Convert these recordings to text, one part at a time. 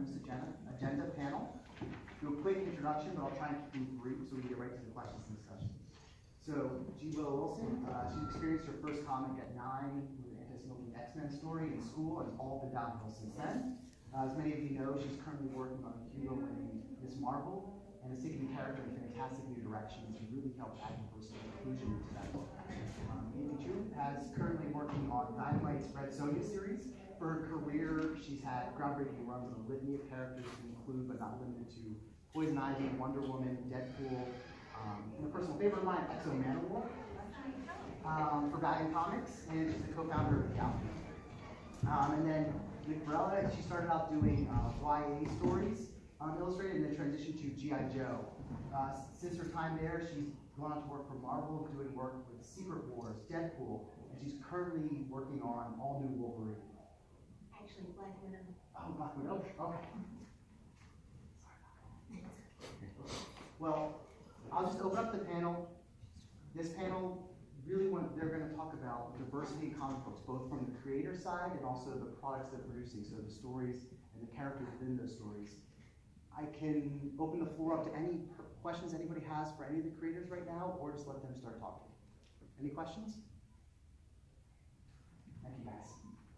News Agenda panel. Do a quick introduction, but I'll try and keep it brief so we can get right to the questions and discussion. So, G. Willow Wilson, she experienced her first comic at 9 with an anti-smoking X-Men story in school, and it's all been downhill since then. As many of you know, she's currently working on a Hugo-winning Ms. Marvel, and is taking the character in fantastic new directions and really helped add diversity and inclusion into that book. Amy Chu is currently working on Dynamite's Red Sonja series. For her career, she's had groundbreaking runs on a litany of characters to include, but not limited to, Poison Ivy, Wonder Woman, Deadpool, and a personal favorite of mine, Exo Manowar, for Valiant Comics, and she's the co-founder of Gallery. And then Nick Varela, she started out doing YA stories illustrated, and then transitioned to G.I. Joe. Since her time there, she's gone on to work for Marvel, doing work with Secret Wars, Deadpool, and she's currently working on All New Wolverine. Actually, Black Widow. Oh, Black Widow, okay. Well, I'll just open up the panel. This panel, really, they're going to talk about diversity in comic books, both from the creator side and also the products they're producing, so the stories and the characters within those stories. I can open the floor up to any questions anybody has for any of the creators right now, or just let them start talking. Any questions? Thank you, guys.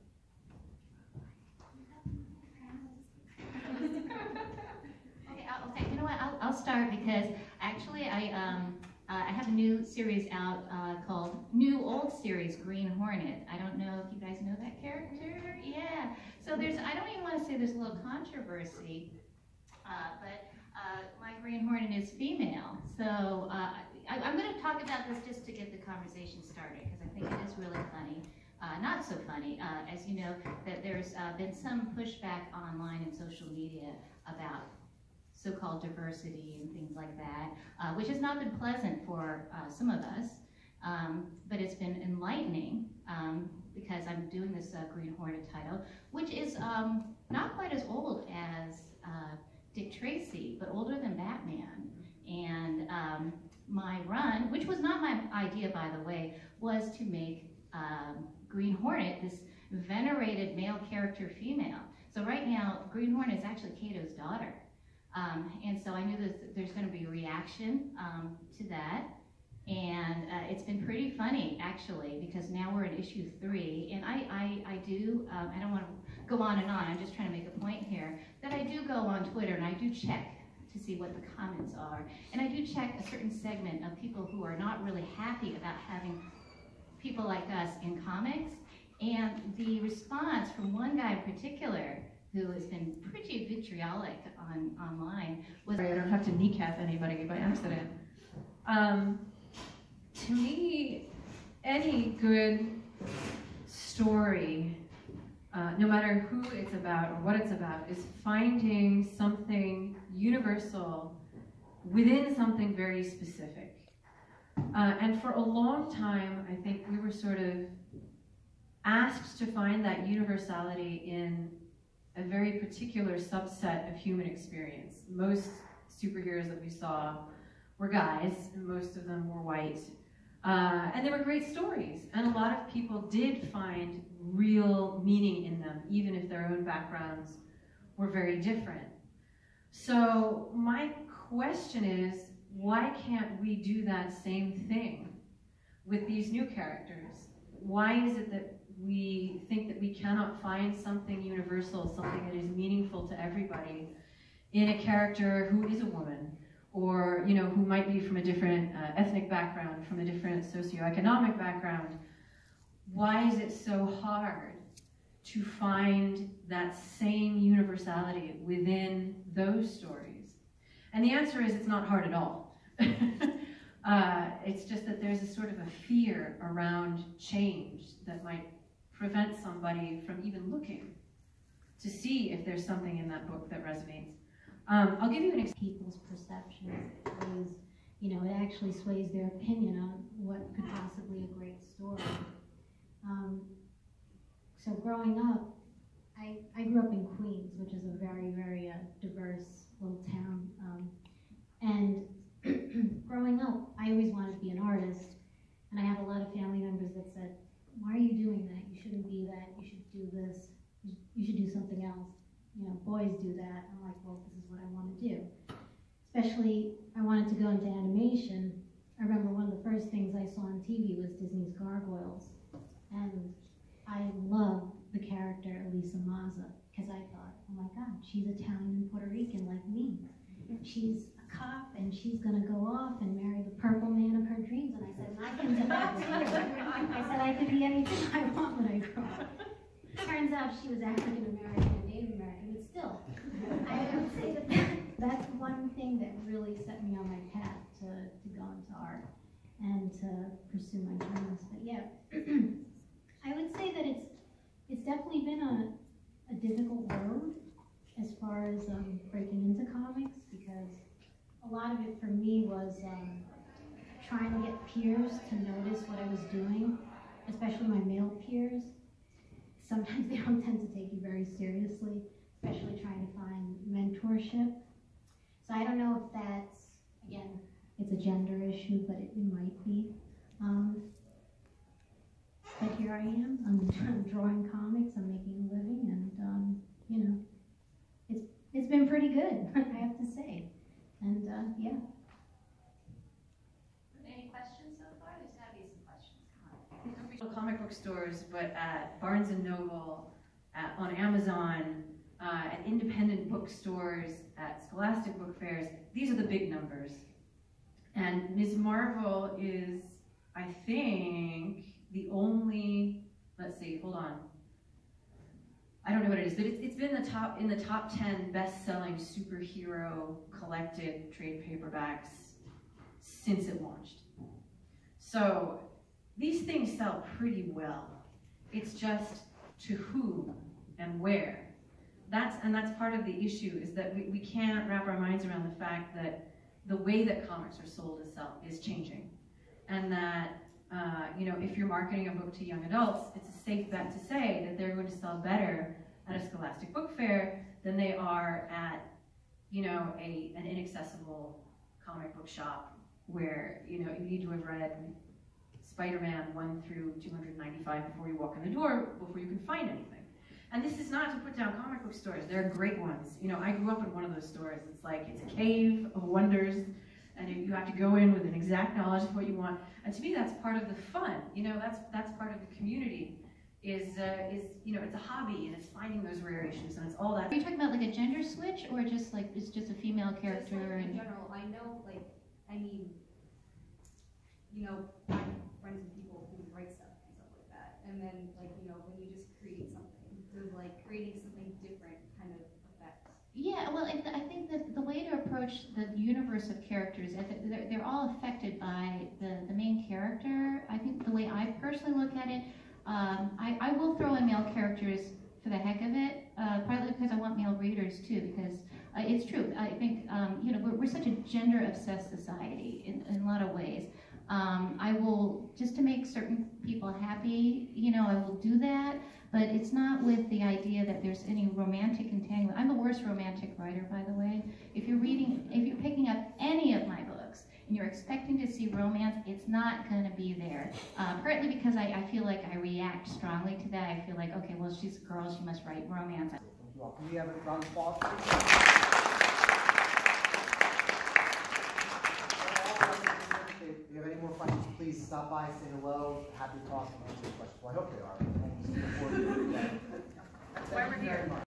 Okay, you know what? I'll start because actually I have a new series out called New Old Series Green Hornet. I don't know if you guys know that character. Yeah. So I don't even want to say there's a little controversy, but my Green Hornet is female. So I'm going to talk about this just to get the conversation started because I think it is really funny. Not so funny, as you know, that there's been some pushback online and social media about so-called diversity and things like that, which has not been pleasant for some of us, but it's been enlightening because I'm doing this Green Hornet title, which is not quite as old as Dick Tracy, but older than Batman. And my run, which was not my idea, by the way, was to make Green Hornet this venerated male character female. So right now, Green Hornet is actually Kato's daughter. And so I knew that there's going to be a reaction to that. And it's been pretty funny, actually, because now we're in issue 3. And I don't want to go on and on, I'm just trying to make a point here, that I do go on Twitter and I do check to see what the comments are. And I do check a certain segment of people who are not really happy about having people like us in comics. And the response from one guy in particular, who has been pretty vitriolic online, was— I don't have to kneecap anybody by accident. To me, any good story, no matter who it's about or what it's about, is finding something universal within something very specific. And for a long time, I think we were sort of asked to find that universality in a very particular subset of human experience. Most superheroes that we saw were guys, and most of them were white. And they were great stories, and a lot of people did find real meaning in them, even if their own backgrounds were very different. So my question is, why can't we do that same thing with these new characters? Why is it that we think that we cannot find something universal, something that is meaningful to everybody in a character who is a woman, or who might be from a different ethnic background, from a different socioeconomic background? Why is it so hard to find that same universality within those stories? And the answer is, it's not hard at all. It's just that there's a sort of a fear around change that might prevent somebody from even looking to see if there's something in that book that resonates. I'll give you an example. People's perceptions is, it actually sways their opinion on what could possibly a great story. So growing up, I grew up in Queens, which is a very, very diverse little town. And growing up, I always wanted to be an artist. And I have a lot of family members that said, why are you doing that? You shouldn't be that. You should do this. You should do something else. Boy always do that. I'm like, well, this is what I want to do. Especially, I wanted to go into animation. I remember one of the first things I saw on TV was Disney's Gargoyles. And I loved the character Elisa Maza, because I thought, oh my God, she's Italian and Puerto Rican like me. She's a cop, and she's going to go off and marry the purple man of her dreams. And I said, I can do that too. I said, I can be anything I want when I grow up. Turns out she was African American and Native American, but still, I would say that that's one thing that really set me on my path to go into art and to pursue my dreams. But yeah, I would say that it's definitely been a difficult road as far as breaking into comics, because a lot of it for me was trying to get peers to notice what I was doing, especially my male peers. Sometimes they don't tend to take you very seriously, especially trying to find mentorship. So I don't know if that's, again, it's a gender issue, but it might be. But here I am, I'm drawing comics, I'm making a living, and you know, it's been pretty good, I have to say. And yeah. Any questions so far? There's got to be some questions. Come on. Regional comic book stores, but at Barnes & Noble, on Amazon, at independent bookstores, at Scholastic book fairs. These are the big numbers. And Ms. Marvel is, I think, the only, let's see, hold on. I don't know what it is, but it's been in the top 10 best-selling superhero collected trade paperbacks since it launched. So these things sell pretty well. It's just to who and where. That's part of the issue, is that we can't wrap our minds around the fact that the way that comics are sold is changing. And that, you know, if you're marketing a book to young adults, it's a safe bet to say that they're going to sell better at a Scholastic book fair than they are at, you know, an inaccessible comic book shop where, you know, you need to have read Spider-Man 1 through 295 before you walk in the door, before you can find anything. And this is not to put down comic book stores. There are great ones. You know, I grew up in one of those stores. It's like, it's a cave of wonders, and you have to go in with an exact knowledge of what you want. And to me, that's part of the fun. You know, that's part of the community. Is you know, it's a hobby, and it's finding those rare issues, and it's all that. Are you talking about like a gender switch, or just like it's just a female character? Just like in and general, I know, like, I mean, you know, I have friends and people who write stuff and stuff like that, and then, like, you know, when you just create something, does like creating something different kind of affect? Yeah, well, I think that the way to approach the universe of characters, I think they're all affected by the main character. I think the way I personally look at it, I will throw in male characters for the heck of it, partly because I want male readers too, because it's true. I think, you know, we're such a gender-obsessed society in a lot of ways. I will, just to make certain people happy, you know, I will do that, but it's not with the idea that there's any romantic entanglement. I'm the worst romantic writer, by the way. If you're picking up any of my books and you're expecting to see romance, it's not going to be there. Partly because I feel like I react strongly to that. I feel like, okay, well, she's a girl, she must write romance. Thank you all. Can we have a round of applause, please? If you have any more questions, please stop by, say hello. Happy to talk and answer your questions. Well, I hope they are. That's why we're here.